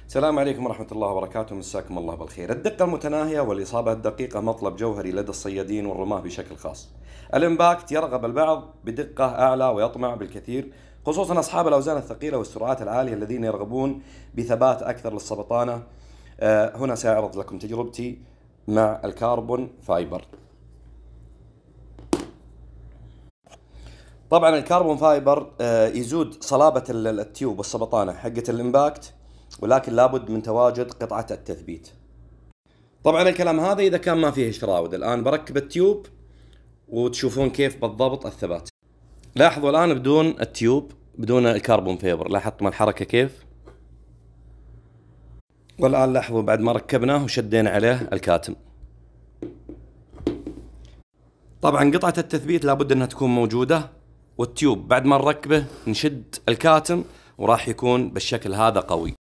السلام عليكم ورحمة الله وبركاته، مساكم الله بالخير. الدقة المتناهية والإصابة الدقيقة مطلب جوهري لدى الصيادين والرماة بشكل خاص. الإمباكت يرغب البعض بدقة أعلى ويطمع بالكثير، خصوصا أصحاب الأوزان الثقيلة والسرعات العالية الذين يرغبون بثبات أكثر للسبطانة. هنا سأعرض لكم تجربتي مع الكاربون فايبر. طبعا الكاربون فايبر يزود صلابة التيوب والسبطانة حقة الإمباكت، ولكن لابد من تواجد قطعة التثبيت. طبعا الكلام هذا إذا كان ما فيه شراود. الآن بركب التيوب وتشوفون كيف بالضبط الثبات. لاحظوا الآن بدون التيوب، بدون الكاربون فايبر، لاحظتم الحركة كيف؟ والآن لاحظوا بعد ما ركبناه وشدينا عليه الكاتم. طبعا قطعة التثبيت لابد أنها تكون موجودة، والتيوب بعد ما نركبه نشد الكاتم وراح يكون بالشكل هذا قوي.